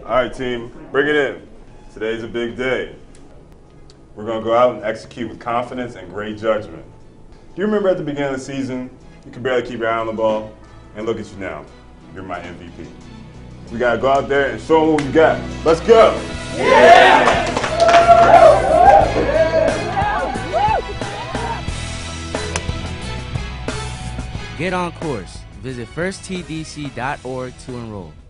All right, team, bring it in. Today's a big day. We're going to go out and execute with confidence and great judgment. Do you remember at the beginning of the season, you could barely keep your eye on the ball? And look at you now. You're my MVP. We got to go out there and show them what we got. Let's go. Yeah! Get on course. Visit firsttdc.org to enroll.